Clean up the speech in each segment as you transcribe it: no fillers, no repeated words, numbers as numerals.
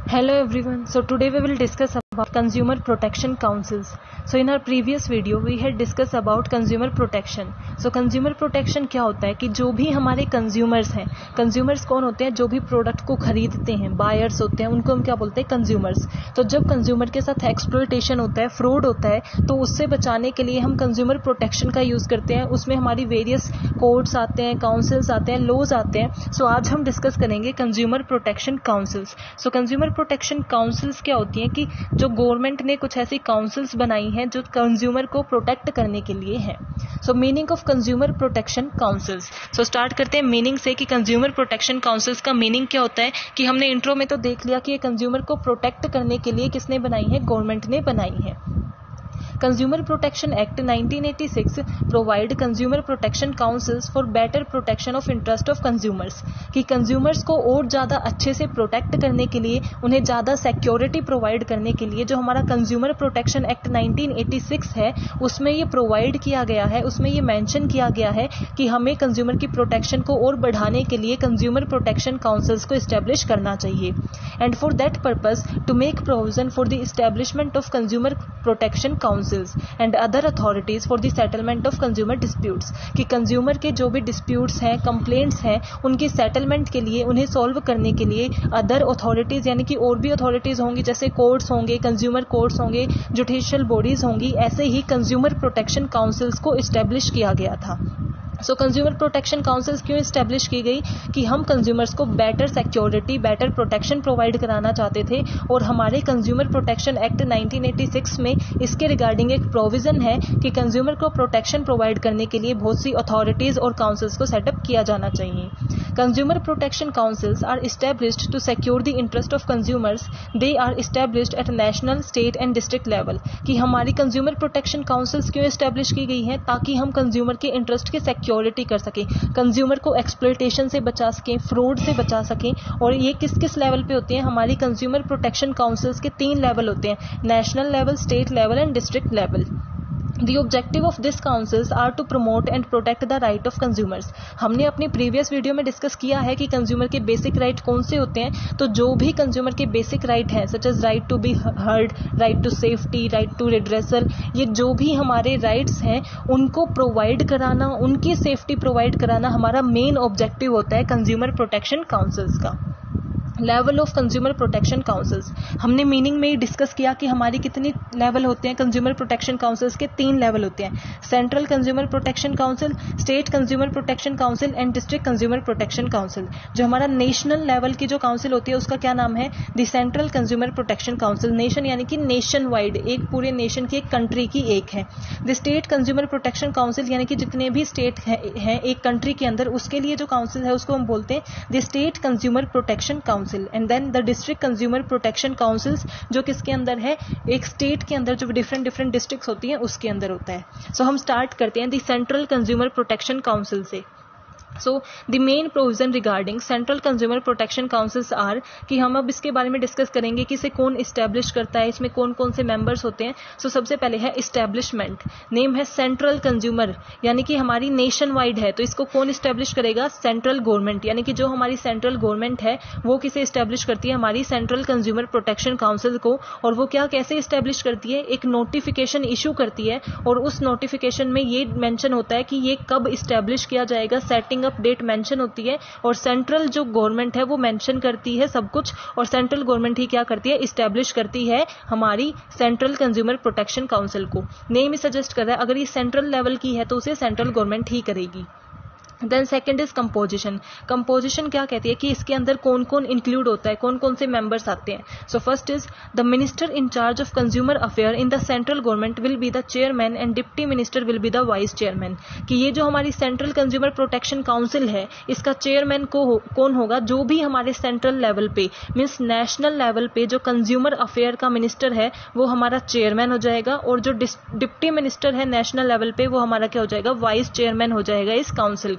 Hello everyone. So today we will discuss about consumer protection councils. So in our previous video we had discussed about consumer protection. So consumer protection क्या होता है कि जो भी हमारे consumers हैं, consumers कौन होते हैं? जो भी प्रोडक्ट को खरीदते हैं, बायर्स होते हैं, उनको हम क्या बोलते हैं? कंज्यूमर्स. तो जब कंज्यूमर के साथ एक्सप्लॉयटेशन होता है, फ्रॉड होता है, तो उससे बचाने के लिए हम कंज्यूमर प्रोटेक्शन का यूज करते हैं. उसमें हमारी वेरियस कोड्स आते हैं, काउंसिल्स आते हैं, लॉज आते हैं. सो आज हम डिस्कस करेंगे consumer protection councils. So consumer protection councils क्या होती हैं कि जो गवर्नमेंट ने कुछ ऐसी काउंसिल्स बनाई हैं जो कंज्यूमर को प्रोटेक्ट करने के लिए हैं. So meaning of consumer protection councils. So start करते हैं मीनिंग से कि कंज्यूमर प्रोटेक्शन काउंसिल्स का मीनिंग क्या होता है. कि हमने इंट्रो में तो देख लिया कि ये कंज्यूमर को प्रोटेक्ट करने के लिए किसने बनाई है? गवर्नमेंट ने बनाई है. Consumer protection act 1986 provide consumer protection councils for better protection of interest of consumers. कि कंज्यूमर्स को और ज़्यादा अच्छे से प्रोटेक्ट करने के लिए, उन्हें ज़्यादा सिक्योरिटी प्रोवाइड करने के लिए जो हमारा कंज्यूमर प्रोटेक्शन एक्ट 1986 है उसमें ये प्रोवाइड किया गया है, उसमें ये मेंशन किया गया है कि हमें कंज्यूमर की प्रोटेक्शन को और बढ़ाने के लिए कंज्यूमर प्रोटेक्शन काउंसिल्स को इस्टेब्लिश करना चाहिए. And for that purpose to make provision for the establishment of consumer protection councils and other authorities for the settlement of consumer disputes. कि कंज्यूमर के जो भी डिस्प्यूट्स हैं, कंप्लेंट्स हैं, उनकी सेटलमेंट के लिए, उन्हें सॉल्व करने के लिए अदर अथॉरिटीज यानी कि और भी अथॉरिटीज होंगी, जैसे कोर्ट्स होंगे, कंज्यूमर कोर्ट्स होंगे, जुडिशियल बॉडीज होंगी, ऐसे ही कंज्यूमर प्रोटेक्शन काउंसिल्स को इस्टेब्लिश किया गया था. सो कंज्यूमर प्रोटेक्शन काउंसिल्स क्यों इस्टेब्लिश की गई? कि हम कंज्यूमर्स को better security, better protection provide कराना चाहते थे. और हमारे कंज्यूमर प्रोटेक्शन एक्ट 1986 में इसके रिगार्डिंग एक प्रोविजन है कि कंज्यूमर को प्रोटेक्शन प्रोवाइड करने के लिए बहुत सी अथॉरिटीज और काउंसिल्स को सेटअप किया जाना चाहिए. Consumer protection councils are established to secure the interest of consumers. They are established at national, state and district level. कि हमारी कंज्यूमर प्रोटेक्शन काउंसिल्स क्यों इस्टेब्लिश की गई हैं? ताकि हम कंज्यूमर के इंटरेस्ट के सिक्योरिटी कर सकें, कंज्यूमर को एक्सप्लॉयटेशन से बचा सकें, फ्रॉड से बचा सकें. और ये किस किस लेवल पे होते हैं? हमारी कंज्यूमर प्रोटेक्शन काउंसिल्स के 3 लेवल होते हैं: national level, state level and district level. The objective of this councils are to promote and protect the right of consumers. हमने अपनी प्रीवियस वीडियो में डिस्कस किया है कि कंज्यूमर के बेसिक राइट कौन से होते हैं. तो जो भी कंज्यूमर के बेसिक राइट हैं, such as right to be heard, right to safety, right to redressal, ये जो भी हमारे राइट्स हैं उनको प्रोवाइड कराना, उनकी सेफ्टी प्रोवाइड कराना हमारा मेन ऑब्जेक्टिव होता है कंज्यूमर प्रोटेक्शन काउंसिल्स का. Level of consumer protection councils हमने मीनिंग में ही डिस्कस किया कि हमारी कितनी लेवल होते हैं. कंज्यूमर प्रोटेक्शन काउंसिल्स के 3 लेवल होते हैं: central consumer protection council, state consumer protection council and district consumer protection council. जो हमारा नेशनल लेवल की जो काउंसिल होती है उसका क्या नाम है? The central consumer protection council. Nation यानी कि नेशन वाइड, एक पूरे नेशन की, एक कंट्री की एक है. The state consumer protection council यानी कि जितने भी स्टेट हैं एक कंट्री के अंदर, उसके लिए जो काउंसिल है उसको हम बोलते हैं the state consumer protection council. And then the district consumer protection councils, जो किसके अंदर है? एक स्टेट के अंदर जो डिफरेंट डिस्ट्रिक्ट्स होती हैं उसके अंदर होता है. सो हम स्टार्ट करते हैं the central consumer protection council से. So the main provision regarding central consumer protection councils are, कि हम अब इसके बारे में डिस्कस करेंगे कि इसे कौन इस्टेब्लिश करता है, इसमें कौन कौन से मेंबर्स होते हैं. सो सबसे पहले है इस्टेब्लिशमेंट. नेम है सेंट्रल कंज्यूमर, यानी कि हमारी नेशन वाइड है, तो इसको कौन इस्टेब्लिश करेगा? Central government. यानी कि जो हमारी सेंट्रल गवर्नमेंट है वो किसे इस्टेब्लिश करती है? हमारी सेंट्रल कंज्यूमर प्रोटेक्शन काउंसिल को. और वो क्या, कैसे इस्टेब्लिश करती है? एक नोटिफिकेशन इशू करती है और उस नोटिफिकेशन में ये मेंशन होता है कि ये कब इस्टेब्लिश किया जाएगा, सेटिंग अप डेट मेंशन होती है. और सेंट्रल जो गवर्नमेंट है वो मेंशन करती है सब कुछ, और सेंट्रल गवर्नमेंट ही क्या करती है? इस्टेब्लिश करती है हमारी सेंट्रल कंज्यूमर प्रोटेक्शन काउंसिल को. नेम ही सजेस्ट कर रहा है, अगर ये सेंट्रल लेवल की है तो उसे सेंट्रल गवर्नमेंट ही करेगी. Then second is composition. Composition क्या कहती है कि इसके अंदर कौन कौन इंक्लूड होता है, कौन कौन से मेंबर्स आते हैं. So first is the minister in charge of consumer affair in the central government will be the chairman and deputy minister will be the vice chairman. कि ये जो हमारी सेंट्रल कंज्यूमर प्रोटेक्शन काउंसिल है इसका chairman कौन होगा? जो भी हमारे सेंट्रल लेवल पे, मीन्स नेशनल लेवल पे जो कंज्यूमर अफेयर का मिनिस्टर है वो हमारा चेयरमैन हो जाएगा. और जो डिप्टी मिनिस्टर है नेशनल लेवल पे वो हमारा क्या हो जाएगा? वाइस चेयरमैन हो जाएगा इस काउंसिल का.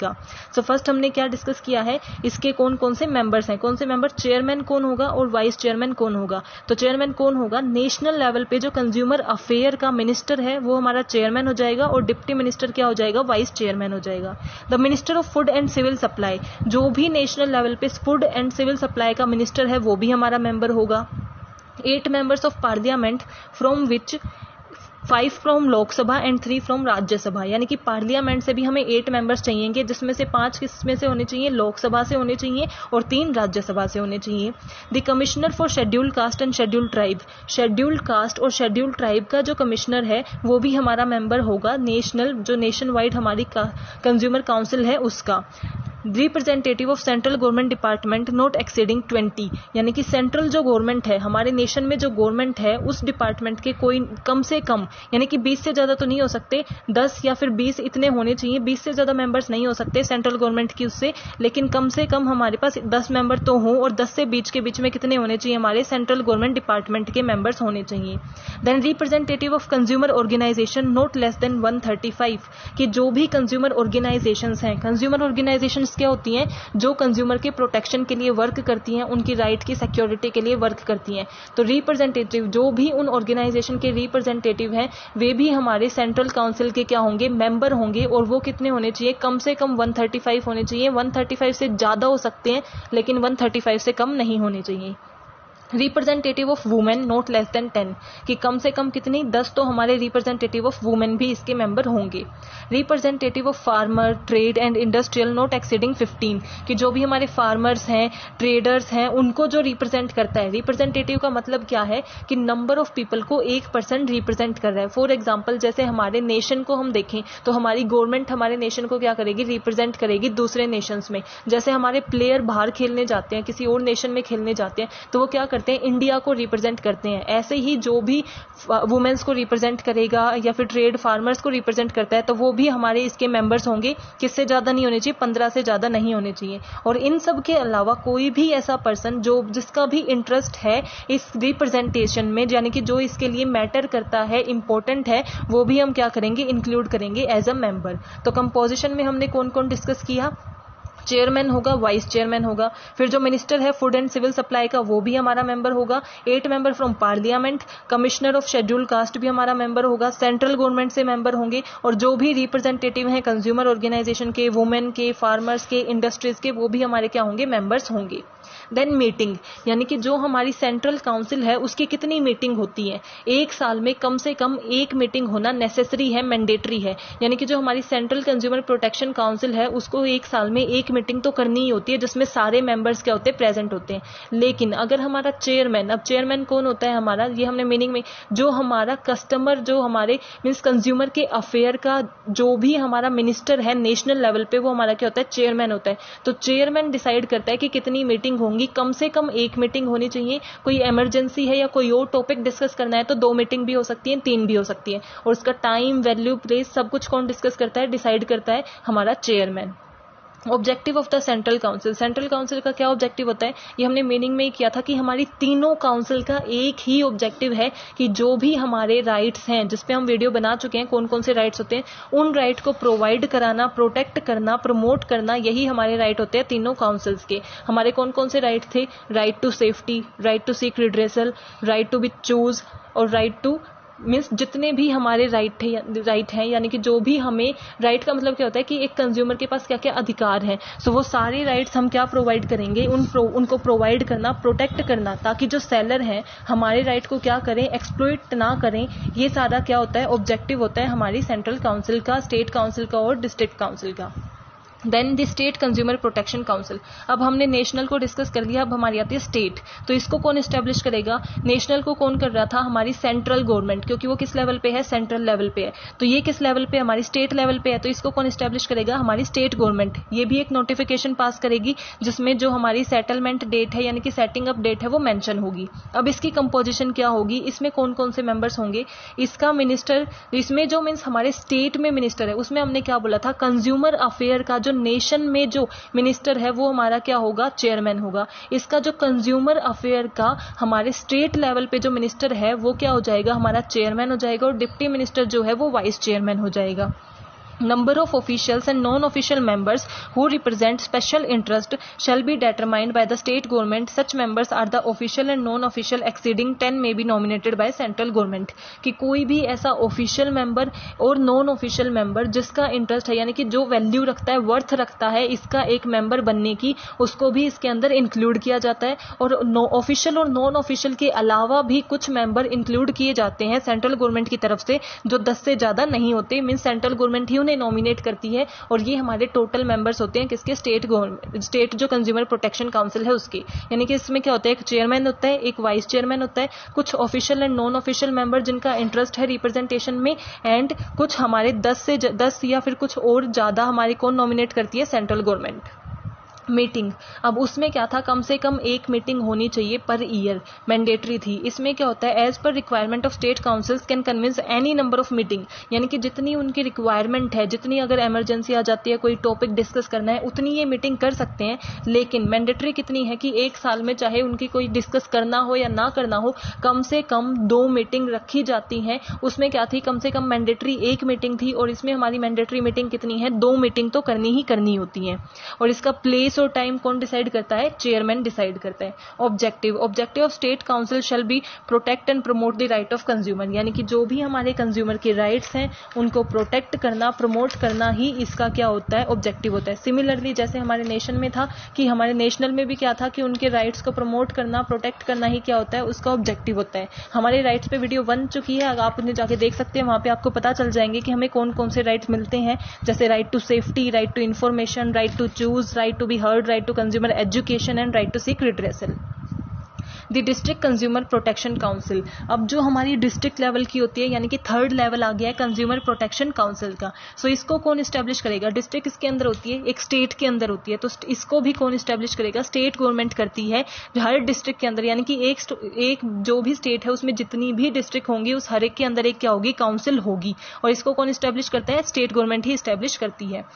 का। सो फर्स्ट हमने क्या डिस्कस किया है, इसके कौन कौन से मेंबर्स हैं, कौन से मेंबर, चेयरमैन कौन होगा और वाइस चेयरमैन कौन होगा। तो चेयरमैन कौन होगा, नेशनल लेवल पे जो कंज्यूमर अफेयर का मिनिस्टर है वो हमारा चेयरमैन हो जाएगा और डिप्टी मिनिस्टर क्या हो जाएगा, वाइस चेयरमैन हो जाएगा। The minister of food and civil supply, जो भी नेशनल लेवल पे फूड एंड सिविल सप्लाई का मिनिस्टर है वो भी हमारा मेंबर होगा। 8 members of parliament from which 5 from Lok Sabha and 3 from Rajya Sabha, यानी कि पार्लियामेंट से भी हमें 8 मेंबर्स चाहिए, जिसमें से 5 किस में से होने चाहिए, लोकसभा से होने चाहिए और 3 राज्यसभा से होने चाहिए। The commissioner for scheduled caste and scheduled tribe, scheduled caste और शेड्यूल्ड ट्राइब का जो कमिश्नर है वो भी हमारा मेंबर होगा, नेशनल जो नेशन वाइड हमारी कंज्यूमर काउंसिल है उसका। Representative of central government department not exceeding 20, यानी कि सेंट्रल जो गवर्नमेंट है हमारे नेशन में, जो गवर्नमेंट है उस डिपार्टमेंट के कोई कम से कम, यानी कि 20 से ज्यादा तो नहीं हो सकते, 10 या फिर 20 इतने होने चाहिए, 20 से ज्यादा मेंबर्स नहीं हो सकते सेंट्रल गवर्नमेंट की उससे, लेकिन कम से कम हमारे पास 10 मेंबर तो हों और 10 से बीच के बीच में कितने होने चाहिए, हमारे सेंट्रल गवर्नमेंट डिपार्टमेंट के मेंबर्स होने चाहिए। Then representative of consumer organisation not less than 135, कि जो भी कंज्यूमर ऑर्गेनाइजेशंस हैं, कंज्यूमर ऑर्गेनाइजेशंस क्या होती हैं, जो कंज्यूमर के प्रोटेक्शन के लिए वर्क करती हैं, उनकी राइट की सिक्योरिटी के लिए वर्क करती हैं। तो रिप्रेजेंटेटिव जो भी उन ऑर्गेनाइजेशन के रिप्रेजेंटेटिव हैं वे भी हमारे सेंट्रल काउंसिल के क्या होंगे, मेंबर होंगे, और वो कितने होने चाहिए, कम से कम 135 होने चाहिए। 135 से ज्यादा हो सकते हैं लेकिन 135 से कम नहीं होने चाहिए। Representative of women not less than 10, कि कम से कम कितनी, 10 तो हमारे रिप्रेजेंटेटिव ऑफ वुमेन भी इसके मेंबर होंगे। Representative of farmer trade and industrial not exceeding 15, कि जो भी हमारे फार्मर्स हैं, ट्रेडर्स हैं, उनको जो रिप्रेजेंट करता है। रिप्रेजेंटेटिव का मतलब क्या है कि नंबर ऑफ पीपल को एक पर्सन रिप्रेजेंट कर रहा है। फॉर एग्जाम्पल जैसे हमारे नेशन को हम देखें तो हमारी गवर्नमेंट हमारे नेशन को क्या करेगी, रिप्रेजेंट करेगी दूसरे नेशंस में। जैसे हमारे प्लेयर बाहर खेलने जाते हैं, किसी और नेशन में खेलने जाते हैं, तो वो क्या करते हैं, इंडिया को रिप्रेजेंट करते हैं। ऐसे ही जो भी वुमेन्स को रिप्रेजेंट करेगा या फिर ट्रेड फार्मर्स को रिप्रेजेंट करता है तो वो भी हमारे इसके मेंबर्स होंगे। किससे ज्यादा नहीं होने चाहिए, 15 से ज्यादा नहीं होने चाहिए। और इन सब के अलावा कोई भी ऐसा पर्सन जो जिसका भी इंटरेस्ट है इस रिप्रेजेंटेशन में, यानी कि जो इसके लिए मैटर करता है, इंपॉर्टेंट है, वो भी हम क्या करेंगे, इंक्लूड करेंगे एज अ मेंबर। तो कंपोजिशन में हमने कौन कौन डिस्कस किया, चेयरमैन होगा, वाइस चेयरमैन होगा, फिर जो मिनिस्टर है फूड एंड सिविल सप्लाई का वो भी हमारा मेंबर होगा, 8 member from parliament, commissioner of scheduled caste भी हमारा मेंबर होगा, सेंट्रल गवर्नमेंट से मेंबर होंगे, और जो भी रिप्रेजेंटेटिव हैं कंज्यूमर ऑर्गेनाइजेशन के, वुमेन के, फार्मर्स के, इंडस्ट्रीज के, वो भी हमारे क्या होंगे, मेंबर्स होंगे। देन मीटिंग, यानी कि जो हमारी सेंट्रल काउंसिल है उसकी कितनी मीटिंग होती है, एक साल में कम से कम एक मीटिंग होना नेसेसरी है, मैंडेटरी है। यानी कि जो हमारी सेंट्रल कंज्यूमर प्रोटेक्शन काउंसिल है उसको एक साल में एक मीटिंग तो करनी ही होती है जिसमें सारे मेंबर्स क्या होते हैं, प्रेजेंट होते हैं। लेकिन अगर हमारा चेयरमैन, अब चेयरमैन कौन होता है हमारा, ये हमने मीनिंग में, जो हमारा कस्टमर, जो हमारे मीन्स कंज्यूमर के अफेयर का जो भी हमारा मिनिस्टर है नेशनल लेवल पे, वो हमारा क्या होता है, चेयरमैन होता है। तो चेयरमैन डिसाइड करता है कि कितनी मीटिंग होंगी, कम से कम एक मीटिंग होनी चाहिए। कोई इमरजेंसी है या कोई और टॉपिक डिस्कस करना है तो 2 मीटिंग भी हो सकती है, 3 भी हो सकती है, और उसका टाइम, वैल्यू, प्लेस सब कुछ कौन डिस्कस करता है, डिसाइड करता है हमारा chairman. Objective of the central council, central council का क्या ऑब्जेक्टिव होता है, ये हमने मीनिंग में ही किया था कि हमारी तीनों काउंसिल का एक ही ऑब्जेक्टिव है कि जो भी हमारे राइट्स हैं, जिसपे हम वीडियो बना चुके हैं कौन कौन से राइट्स होते हैं, उन राइट को प्रोवाइड कराना, प्रोटेक्ट करना, प्रमोट करना, यही हमारे राइट होते हैं तीनों काउंसिल्स के। हमारे कौन कौन से राइट थे, right to safety, right to seek redressal, right to be choose, और राइट टू मीन्स जितने भी हमारे राइट हैं, यानी कि जो भी हमें राइट का मतलब क्या होता है कि एक कंज्यूमर के पास क्या क्या अधिकार हैं, सो वो सारे राइट्स हम क्या प्रोवाइड करेंगे, उनको प्रोवाइड करना, प्रोटेक्ट करना, ताकि जो सेलर हैं हमारे राइट को क्या करें, एक्सप्लॉइट ना करें। ये सारा क्या होता है, ऑब्जेक्टिव होता है हमारी सेंट्रल काउंसिल का, स्टेट काउंसिल का और डिस्ट्रिक्ट काउंसिल का। Then the state consumer protection council, अब हमने नेशनल को डिस्कस कर लिया, अब हमारी आती है स्टेट। तो इसको कौन एस्टेब्लिश करेगा, नेशनल को कौन कर रहा था, हमारी सेंट्रल गवर्नमेंट, क्योंकि वो किस लेवल पे है, सेंट्रल लेवल पे है। तो ये किस लेवल पे, हमारी स्टेट लेवल पे है, तो इसको कौन एस्टेब्लिश करेगा, हमारी स्टेट गवर्नमेंट। ये भी एक नोटिफिकेशन पास करेगी जिसमें जो हमारी सेटलमेंट डेट है यानी कि सेटिंग अप डेट है वो मेंशन होगी। अब इसकी कंपोजिशन क्या होगी, इसमें कौन कौन से मेंबर्स होंगे, इसका मिनिस्टर, इसमें जो मीन्स हमारे स्टेट में मिनिस्टर है उसमें हमने क्या बोला था, कंज्यूमर अफेयर का जो नेशन में जो मिनिस्टर है वो हमारा क्या होगा, चेयरमैन होगा। इसका जो कंज्यूमर अफेयर का हमारे स्टेट लेवल पे जो मिनिस्टर है वो क्या हो जाएगा, हमारा चेयरमैन हो जाएगा, और डिप्टी मिनिस्टर जो है वो वाइस चेयरमैन हो जाएगा। Number of officials and non-official members who represent special interest shall be determined by the state government. Such members are the official and non-official exceeding 10 may be nominated by central government. कि कोई भी ऐसा official member और non-official member जिसका interest है, यानी कि जो value रखता है, worth रखता है इसका एक member बनने की, उसको भी इसके अंदर include किया जाता है. और official और non-official के अलावा भी कुछ member include किए जाते हैं central government की तरफ से, जो 10 से ज़्यादा नहीं होते. मीन्स central government ही नॉमिनेट करती है और ये हमारे टोटल मेंबर्स होते हैं किसके, स्टेट जो कंज्यूमर प्रोटेक्शन काउंसिल है उसके. यानी कि इसमें क्या होता है, एक चेयरमैन होता है, एक वाइस चेयरमैन होता है, कुछ official and non official member जिनका इंटरेस्ट है रिप्रेजेंटेशन में, एंड कुछ हमारे 10 या फिर कुछ और ज्यादा हमारी कौन नॉमिनेट करती है, सेंट्रल गवर्नमेंट. मीटिंग, अब उसमें क्या था, कम से कम एक मीटिंग होनी चाहिए पर ईयर, मैंडेटरी थी. इसमें क्या होता है, as per requirement of state councils can convince any number of meeting, यानी कि जितनी उनकी रिक्वायरमेंट है, जितनी अगर इमरजेंसी आ जाती है, कोई टॉपिक डिस्कस करना है, उतनी ये मीटिंग कर सकते हैं. लेकिन मैंडेटरी कितनी है कि एक साल में चाहे उनकी कोई डिस्कस करना हो या ना करना हो, कम से कम 2 मीटिंग रखी जाती हैं. उसमें क्या थी, कम से कम मैंडेटरी 1 मीटिंग थी, और इसमें हमारी मैंडेटरी मीटिंग कितनी है, 2 मीटिंग तो करनी ही करनी होती है. और इसका प्लेस और टाइम कौन डिसाइड करता है, चेयरमैन डिसाइड करता है. Objective of state council shall be protect and promote the right of consumer, यानी कि जो भी हमारे कंज्यूमर के राइट्स हैं उनको प्रोटेक्ट करना, प्रमोट करना ही इसका क्या होता है, ऑब्जेक्टिव होता है. सिमिलरली जैसे हमारे नेशन में था कि हमारे नेशनल में भी क्या था कि उनके राइट्स को प्रमोट करना, प्रोटेक्ट करना ही क्या होता है, उसका ऑब्जेक्टिव होता है. हमारे राइट्स पे वीडियो बन चुकी है, अगर आप उन्हें जाके देख सकते हैं, वहां पे आपको पता चल जाएंगे कि हमें कौन कौन से राइट्स मिलते हैं, जैसे right to safety, right to information, right to choose, right to be heard, right to consumer education and right to seek redressal. The district consumer protection council, अब जो हमारी डिस्ट्रिक्ट लेवल की होती है, यानी कि 3rd लेवल आ गया है कंज्यूमर प्रोटेक्शन काउंसिल का. सो इसको कौन इस्टेब्लिश करेगा, डिस्ट्रिक्ट इसके अंदर होती है, एक स्टेट के अंदर होती है, तो इसको भी कौन इस्टेब्लिश करेगा, स्टेट गवर्नमेंट करती है. हर डिस्ट्रिक्ट के अंदर, यानी कि एक जो भी स्टेट है उसमें जितनी भी डिस्ट्रिक्ट होंगी उस हर एक के अंदर एक क्या होगी, काउंसिल होगी, और इसको कौन इस्टेब्लिश करता है, स्टेट गवर्नमेंट ही इस्टेब्लिश करती है.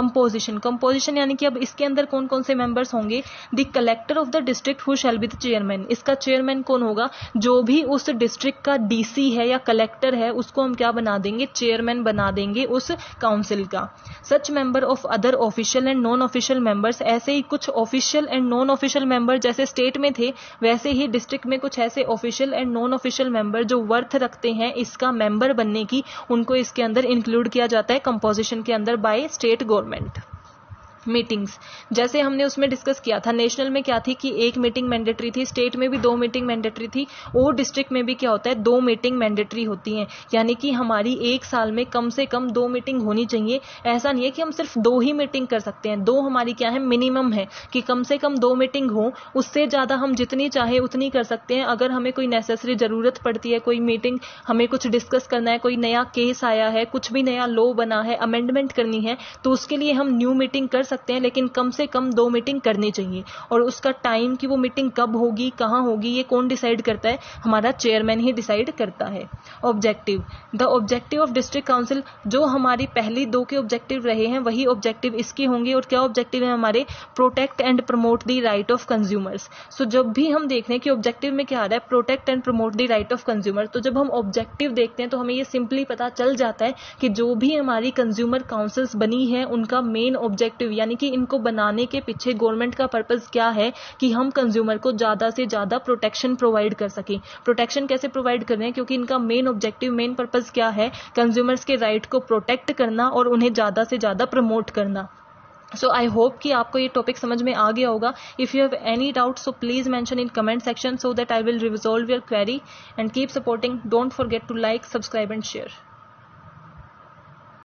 कंपोजिशन यानी कि अब इसके अंदर कौन कौन से मेंबर्स होंगे, the collector of the district who shall be the chairman, इसका चेयरमैन कौन होगा, जो भी उस डिस्ट्रिक्ट का डीसी है या कलेक्टर है उसको हम क्या बना देंगे, चेयरमैन बना देंगे उस काउंसिल का. Such member of other official and non official members, ऐसे ही कुछ official and non official member जैसे स्टेट में थे, वैसे ही डिस्ट्रिक्ट में कुछ ऐसे official and non official member जो वर्थ रखते हैं इसका मेंबर बनने की, उनको इसके अंदर इंक्लूड किया जाता है कंपोजिशन के अंदर बाय स्टेट गवर्नमेंट. मीटिंग्स, जैसे हमने उसमें डिस्कस किया था, नेशनल में क्या थी कि 1 मीटिंग मैंडेटरी थी, स्टेट में भी 2 मीटिंग मैंडेटरी थी, और डिस्ट्रिक्ट में भी क्या होता है, 2 मीटिंग मैंडेटरी होती हैं. यानी कि हमारी एक साल में कम से कम 2 मीटिंग होनी चाहिए. ऐसा नहीं है कि हम सिर्फ 2 ही मीटिंग कर सकते हैं, 2 हमारी क्या है, मिनिमम है कि कम से कम 2 मीटिंग हो. उससे ज्यादा हम जितनी चाहे उतनी कर सकते हैं. अगर हमें कोई नेसेसरी जरूरत पड़ती है, कोई मीटिंग हमें कुछ डिस्कस करना है, कोई नया केस आया है, कुछ भी नया लॉ बना है, अमेंडमेंट करनी है, तो उसके लिए हम न्यू मीटिंग कर सकते हैं, लेकिन कम से कम 2 मीटिंग करनी चाहिए. और उसका टाइम कि वो मीटिंग कब होगी, कहां होगी, ये कौन डिसाइड करता है, हमारा चेयरमैन ही डिसाइड करता है. Objective, the objective of district council, जो हमारी पहली 2 के ऑब्जेक्टिव रहे हैं वही ऑब्जेक्टिव इसके होंगे. और क्या ऑब्जेक्टिव है हमारे, protect and promote the right of consumers. So जब भी हम देख रहे हैं कि ऑब्जेक्टिव में क्या आ रहा है, protect and promote the right of consumer, तो जब हम ऑब्जेक्टिव देखते हैं तो हमें ये सिंपली पता चल जाता है कि जो भी हमारी कंज्यूमर काउंसिल्स बनी है उनका मेन ऑब्जेक्टिव, यानी कि इनको बनाने के पीछे गवर्नमेंट का पर्पस क्या है कि हम कंज्यूमर को ज्यादा से ज्यादा प्रोटेक्शन प्रोवाइड कर सकें. प्रोटेक्शन कैसे प्रोवाइड कर रहे हैं, क्योंकि इनका मेन ऑब्जेक्टिव, मेन पर्पस क्या है, कंज्यूमर्स के राइट को प्रोटेक्ट करना और उन्हें ज्यादा से ज्यादा प्रमोट करना. So I hope कि आपको ये टॉपिक समझ में आ गया होगा. If you have any doubt, so please mention in comment section so that I will resolve your query, and keep supporting. Don't forget to like, subscribe and share.